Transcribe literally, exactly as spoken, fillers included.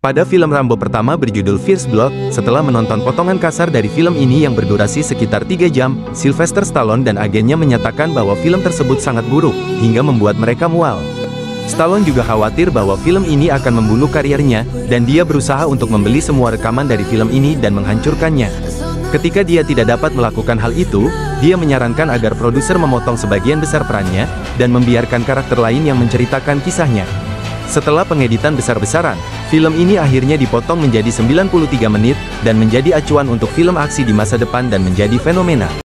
Pada film Rambo pertama berjudul First Blood, setelah menonton potongan kasar dari film ini yang berdurasi sekitar tiga jam, Sylvester Stallone dan agennya menyatakan bahwa film tersebut sangat buruk, hingga membuat mereka mual. Stallone juga khawatir bahwa film ini akan membunuh karirnya, dan dia berusaha untuk membeli semua rekaman dari film ini dan menghancurkannya. Ketika dia tidak dapat melakukan hal itu, dia menyarankan agar produser memotong sebagian besar perannya, dan membiarkan karakter lain yang menceritakan kisahnya. Setelah pengeditan besar-besaran, film ini akhirnya dipotong menjadi sembilan puluh tiga menit, dan menjadi acuan untuk film aksi di masa depan dan menjadi fenomena.